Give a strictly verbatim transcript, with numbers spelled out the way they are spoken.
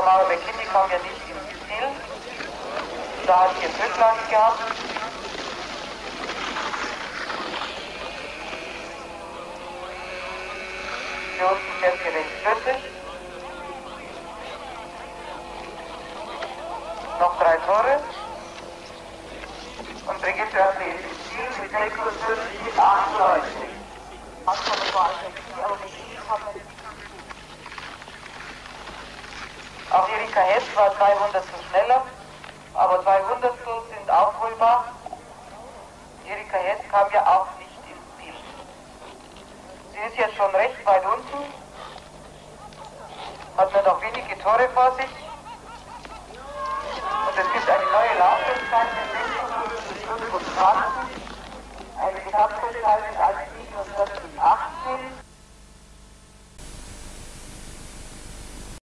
Tamara Bekini kam ja nicht ins Ziel. Da hat sie jetzt Rücklage gehabt. Hier unten fährt sie recht flüssig. Noch drei Tore. Und Brigitte hat sie ins Ziel mit sechsundfünfzig achtundneunzig. Auch Erika Hess war drei Hundertstel schneller, aber zwei Hundertstel sind aufholbar. Erika Hess kam ja auch nicht ins Ziel. Sie ist jetzt schon recht weit unten, hat nur noch wenige Tore vor sich und es gibt eine neue Laufzeit.